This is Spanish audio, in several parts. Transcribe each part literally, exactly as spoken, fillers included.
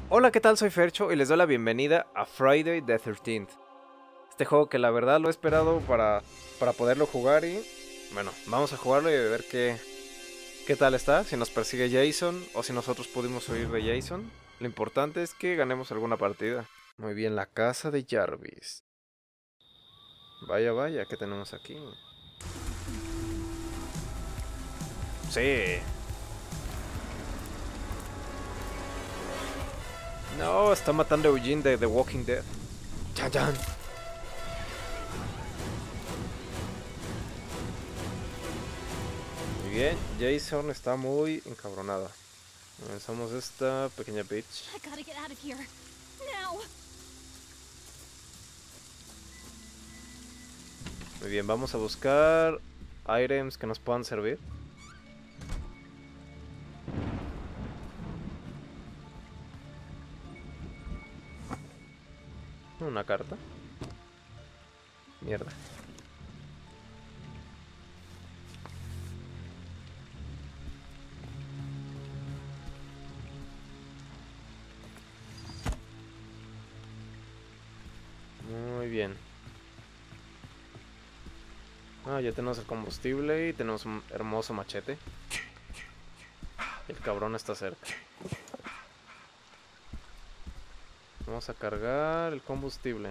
Hola, ¿qué tal? Soy Fercho y les doy la bienvenida a Friday the thirteenth. Este juego que la verdad lo he esperado para, para poderlo jugar y... Bueno, vamos a jugarlo y a ver qué, qué tal está, si nos persigue Jason o si nosotros pudimos huir de Jason. Lo importante es que ganemos alguna partida. Muy bien, la casa de Jarvis. Vaya, vaya, ¿qué tenemos aquí? Sí. No, está matando a Eugene de The Walking Dead. Chan, chan. Muy bien, Jason está muy encabronada. Comenzamos esta pequeña bitch. Muy bien, vamos a buscar items que nos puedan servir. Una carta. Mierda. Muy bien. Ah, ya tenemos el combustible y tenemos un hermoso machete. El cabrón está cerca. Vamos a cargar el combustible.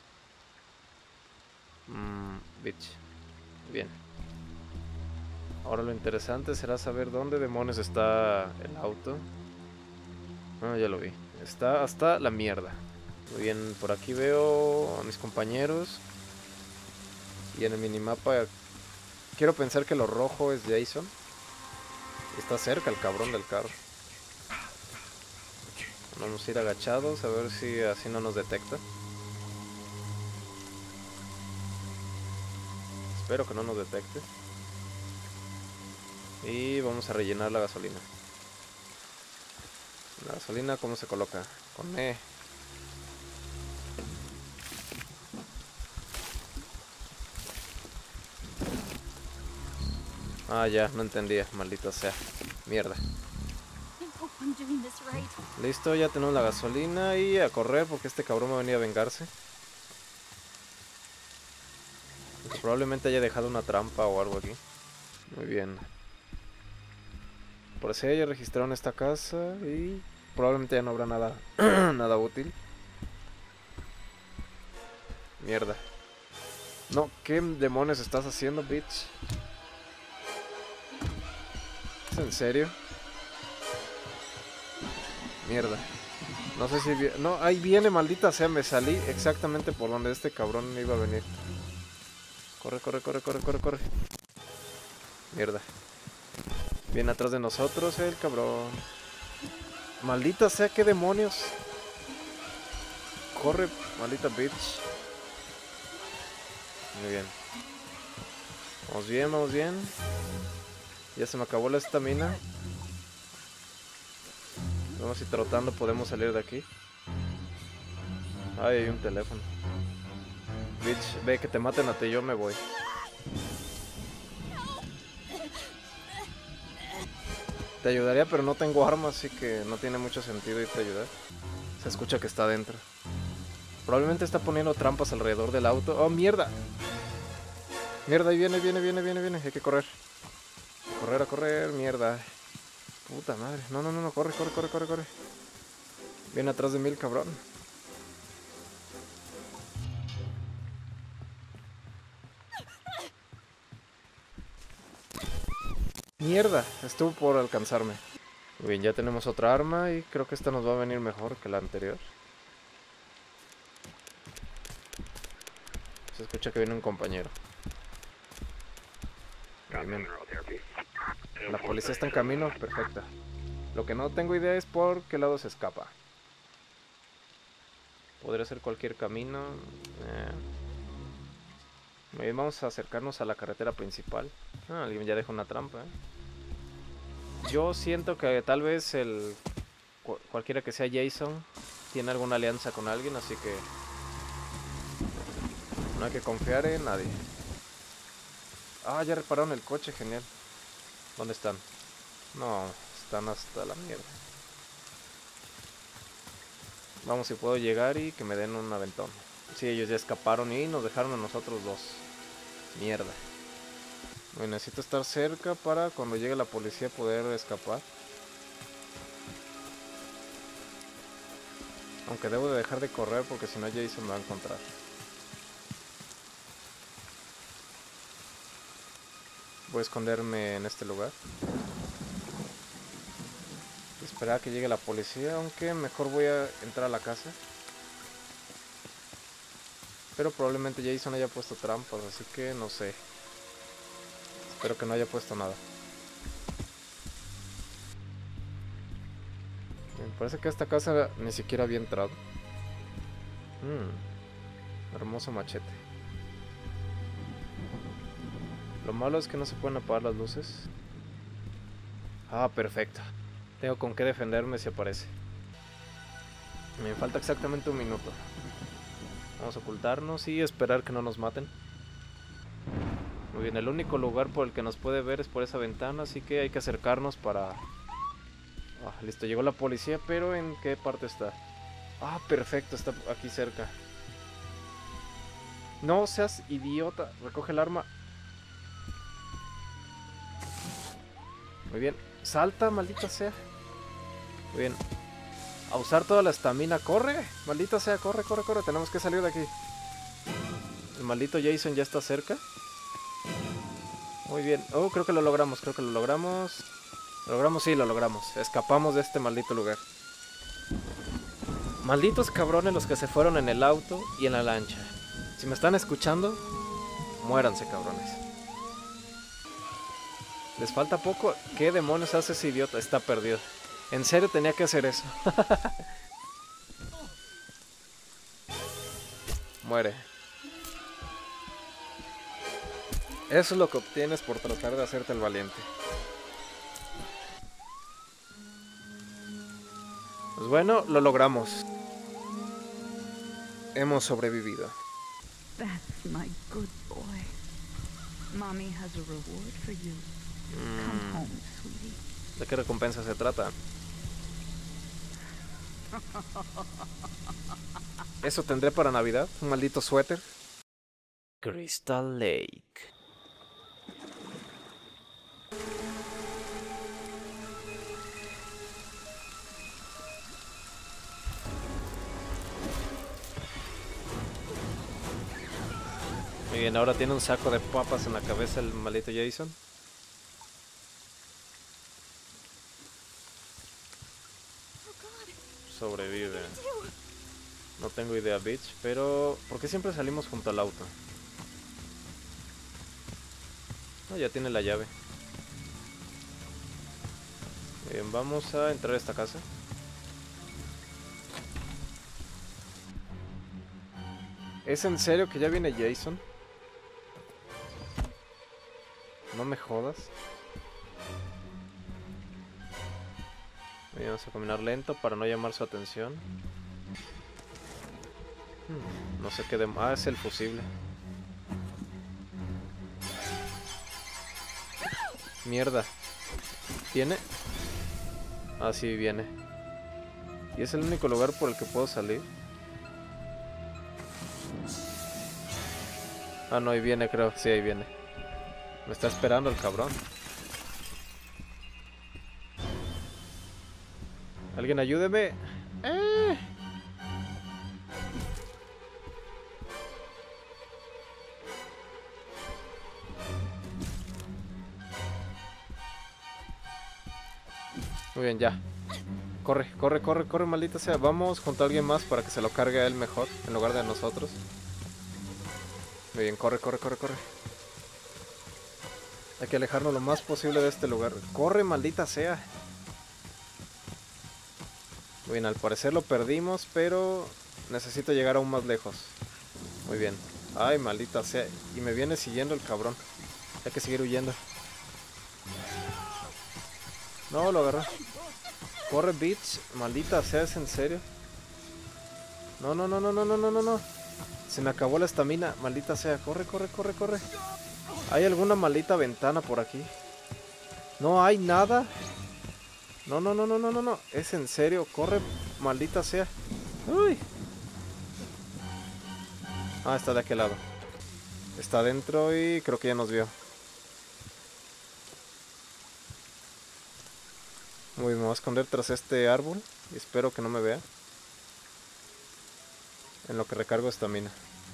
Mmm, bitch. Bien. Ahora lo interesante será saber dónde demonios está el auto. Ah, ya lo vi. Está hasta la mierda. Muy bien, por aquí veo a mis compañeros. Y en el minimapa quiero pensar que lo rojo es Jason. Está cerca el cabrón del carro. Vamos a ir agachados a ver si así no nos detecta. Espero que no nos detecte. Y vamos a rellenar la gasolina. La gasolina, ¿cómo se coloca? Con E. Ah, ya, no entendía, maldita sea. Mierda. Listo, ya tenemos la gasolina y a correr porque este cabrón va a venir a vengarse. Porque probablemente haya dejado una trampa o algo aquí. Muy bien. Por si ya registraron esta casa y probablemente ya no habrá nada, nada útil. Mierda. No, ¿qué demonios estás haciendo, bitch? ¿Es en serio? Mierda. No sé si... Vi... No, ahí viene, maldita sea. Me salí exactamente por donde este cabrón iba a venir. Corre, corre, corre, corre, corre, corre. Mierda. Viene atrás de nosotros el cabrón. Maldita sea, qué demonios. Corre, maldita bitch. Muy bien. Vamos bien, vamos bien. Ya se me acabó la estamina. Vamos a ir trotando, podemos salir de aquí. Ay, hay un teléfono. Bitch, ve que te maten a ti, yo me voy. Te ayudaría, pero no tengo armas, así que no tiene mucho sentido irte a ayudar. Se escucha que está adentro. Probablemente está poniendo trampas alrededor del auto. ¡Oh, mierda! Mierda, ahí viene, viene, viene, viene, viene. Hay que correr. A correr, a correr, mierda. Puta madre. No, no, no, no, corre, corre, corre, corre, corre. Viene atrás de mí el cabrón. Mierda, estuvo por alcanzarme. Muy bien, ya tenemos otra arma y creo que esta nos va a venir mejor que la anterior. Se escucha que viene un compañero. Bien. La policía está en camino, perfecta. Lo que no tengo idea es por qué lado se escapa. Podría ser cualquier camino. Eh. Muy bien, vamos a acercarnos a la carretera principal. Ah, alguien ya dejó una trampa, ¿eh? Yo siento que tal vez el cualquiera que sea Jason tiene alguna alianza con alguien, así que no hay que confiar en nadie. Ah, ya repararon el coche, genial. ¿Dónde están? No, están hasta la mierda. Vamos si puedo llegar y que me den un aventón. Sí, ellos ya escaparon y nos dejaron a nosotros dos. Mierda. Bueno, necesito estar cerca para cuando llegue la policía poder escapar. Aunque debo de dejar de correr porque si no Jason me va a encontrar. Voy a esconderme en este lugar. Esperar a que llegue la policía, aunque mejor voy a entrar a la casa. Pero probablemente Jason haya puesto trampas, así que no sé. Espero que no haya puesto nada. Me parece que esta casa ni siquiera había entrado. Mmm, hermoso machete. Lo malo es que no se pueden apagar las luces. Ah, perfecto. Tengo con qué defenderme si aparece. Me falta exactamente un minuto. Vamos a ocultarnos y esperar que no nos maten. Muy bien, el único lugar por el que nos puede ver es por esa ventana, así que hay que acercarnos para... Ah, listo, llegó la policía, pero ¿en qué parte está? Ah, perfecto, está aquí cerca. No seas idiota, recoge el arma. Muy bien, salta, maldita sea. Muy bien. A usar toda la estamina. ¡Corre! Maldita sea, corre, corre, corre. Tenemos que salir de aquí. El maldito Jason ya está cerca. Muy bien. Oh, creo que lo logramos, creo que lo logramos. ¿Lo logramos? Sí, lo logramos. Escapamos de este maldito lugar. Malditos cabrones los que se fueron en el auto y en la lancha. Si me están escuchando, muéranse, cabrones. Les falta poco. ¿Qué demonios hace ese idiota? Está perdido. En serio tenía que hacer eso. Muere. Eso es lo que obtienes por tratar de hacerte el valiente. Pues bueno, lo logramos. Hemos sobrevivido. That's my good boy. Mommy has a reward for you. Come Mm, home, sweetie. ¿de qué recompensa se trata? ¿Eso tendré para Navidad? ¿Un maldito suéter? Crystal Lake. Muy bien, ahora tiene un saco de papas en la cabeza el maldito Jason. Sobrevive. No tengo idea, bitch, pero... ¿por qué siempre salimos junto al auto? No, ya tiene la llave. Bien, vamos a entrar a esta casa. ¿Es en serio que ya viene Jason? No me jodas. Bien, vamos a caminar lento para no llamar su atención. Hmm, no sé qué de... Ah, es el fusible. Mierda. ¿Viene? Ah, sí, viene. ¿Y es el único lugar por el que puedo salir? Ah, no, ahí viene, creo. Sí, ahí viene. Me está esperando el cabrón. Alguien ayúdeme. ¡Eh! Muy bien, ya. Corre, corre, corre, corre, maldita sea. Vamos junto a alguien más para que se lo cargue a él mejor, en lugar de a nosotros. Muy bien, corre, corre, corre, corre. Hay que alejarnos lo más posible de este lugar. Corre, maldita sea. Muy bien, al parecer lo perdimos, pero necesito llegar aún más lejos. Muy bien. Ay, maldita sea. Y me viene siguiendo el cabrón. Hay que seguir huyendo. No, lo agarró. Corre, bitch. Maldita sea, ¿es en serio? No, no, no, no, no, no, no, no, no. Se me acabó la estamina. Maldita sea. Corre, corre, corre, corre. ¿Hay alguna maldita ventana por aquí? No hay nada. No, no, no, no, no, no, no. Es en serio. Corre, maldita sea. Uy. Ah, está de aquel lado. Está adentro y creo que ya nos vio. Muy bien, me voy a esconder tras este árbol y espero que no me vea. En lo que recargo estamina.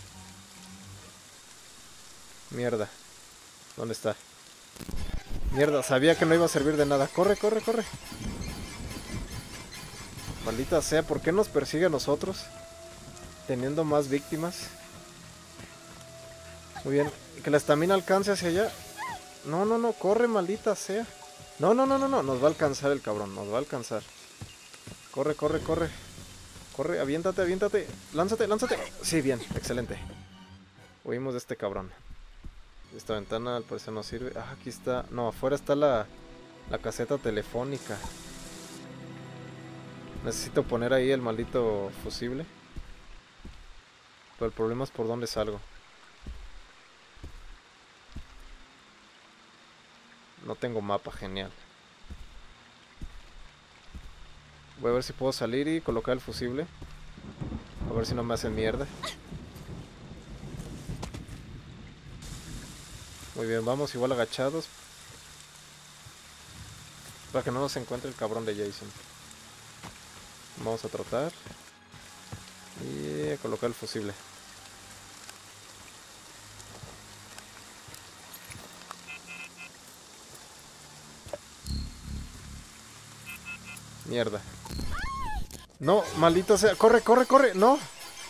Mierda. ¿Dónde está? Mierda, sabía que no iba a servir de nada. Corre, corre, corre. Maldita sea, ¿por qué nos persigue a nosotros? Teniendo más víctimas. Muy bien, que la estamina alcance hacia allá. No, no, no, corre, maldita sea. No, no, no, no, no, nos va a alcanzar el cabrón, nos va a alcanzar. Corre, corre, corre. Corre, aviéntate, aviéntate. Lánzate, lánzate. Sí, bien, excelente. Huimos de este cabrón. Esta ventana al parecer no sirve. Ah, aquí está. No, afuera está la, la caseta telefónica. Necesito poner ahí el maldito fusible. Pero el problema es por dónde salgo. No tengo mapa, genial. Voy a ver si puedo salir y colocar el fusible. A ver si no me hacen mierda. Muy bien, vamos igual agachados. Para que no nos encuentre el cabrón de Jason. Vamos a tratar. Y a colocar el fusible. Mierda. No, maldita sea. Corre, corre, corre. No.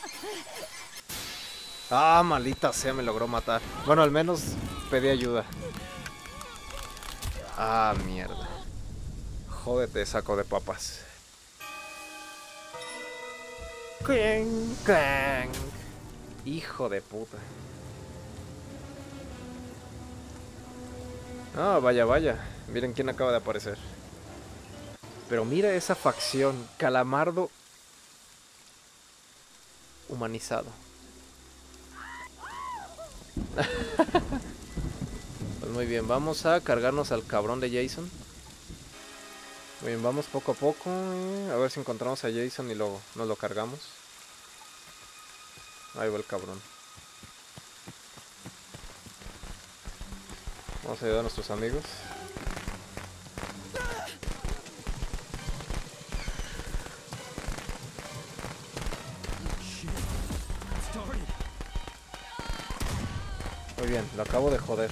Ah, maldita sea, me logró matar. Bueno, al menos pedí ayuda. Ah, mierda. Jódete, saco de papas. Clang, clang. Hijo de puta. Ah, vaya, vaya. Miren quién acaba de aparecer. Pero mira esa facción. Calamardo humanizado. Pues muy bien, vamos a cargarnos al cabrón de Jason. Muy bien, vamos poco a poco. A ver si encontramos a Jason y luego nos lo cargamos. Ahí va el cabrón. Vamos a ayudar a nuestros amigos. Muy bien, lo acabo de joder.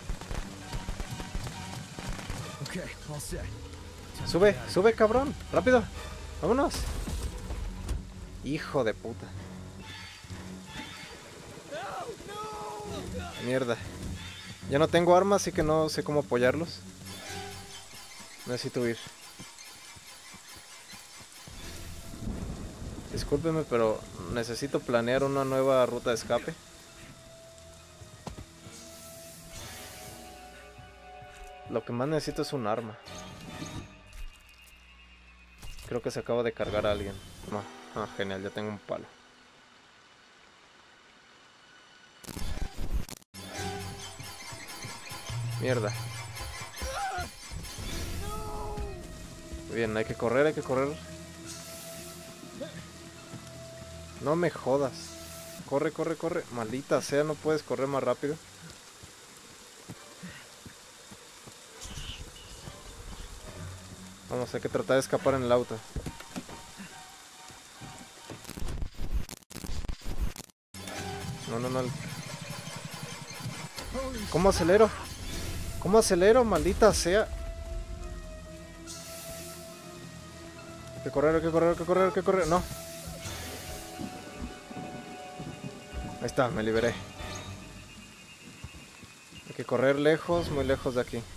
Sube, sube, cabrón. Rápido. Vámonos. Hijo de puta. Mierda. Ya no tengo armas, así que no sé cómo apoyarlos. Necesito huir. Discúlpeme, pero necesito planear una nueva ruta de escape. Lo que más necesito es un arma. Creo que se acaba de cargar a alguien. No, ah, genial, ya tengo un palo. Mierda. Bien, hay que correr, hay que correr. No me jodas. Corre, corre, corre. Maldita sea, no puedes correr más rápido. Vamos, hay que tratar de escapar en el auto. No, no, no. ¿Cómo acelero? ¿Cómo acelero? Maldita sea. Hay que correr, hay que correr, hay que correr, hay que correr. No. Ahí está, me liberé. Hay que correr lejos, muy lejos de aquí.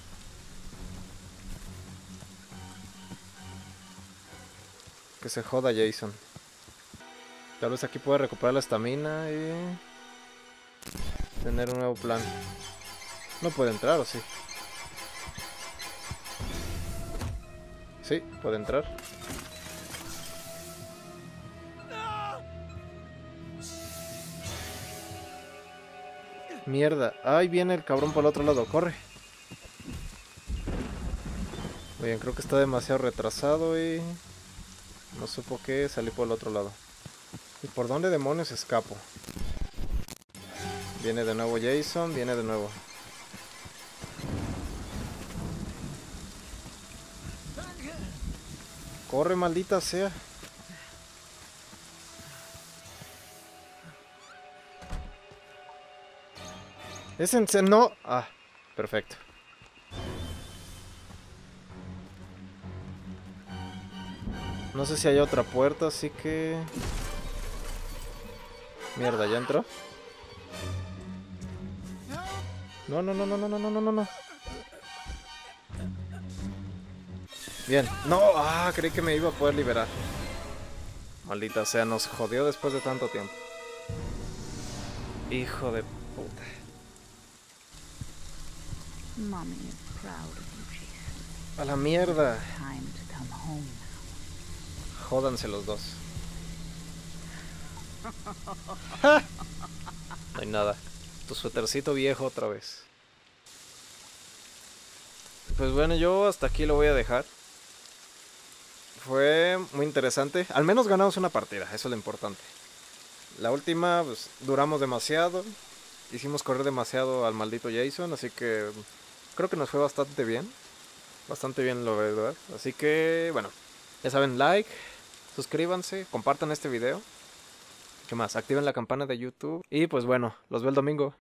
Que se joda Jason. Tal vez aquí pueda recuperar la estamina y tener un nuevo plan. No puede entrar, ¿o sí? Sí, puede entrar. Mierda. Ahí viene el cabrón por el otro lado. Corre. Muy bien, creo que está demasiado retrasado y no supo qué. Salí por el otro lado. ¿Y por dónde demonios escapo? Viene de nuevo Jason, viene de nuevo. Corre, maldita sea. Es en serio, no. Ah, perfecto. No sé si hay otra puerta, así que... Mierda, ¿ya entró? No, no, no, no, no, no, no, no, no. Bien. No, ah, creí que me iba a poder liberar. Maldita sea, nos jodió después de tanto tiempo. Hijo de puta. Mommy is proud of you, Jason. A la mierda. Time to come home now. Jódanse los dos. ¡Ja! No hay nada. Tu suétercito viejo otra vez. Pues bueno, yo hasta aquí lo voy a dejar. Fue muy interesante. Al menos ganamos una partida, eso es lo importante. La última, pues, duramos demasiado. Hicimos correr demasiado al maldito Jason, así que creo que nos fue bastante bien. Bastante bien, lo verdad. Así que, bueno, ya saben, like, suscríbanse, compartan este video. ¿Qué más? Activen la campana de YouTube. Y pues bueno, los veo el domingo.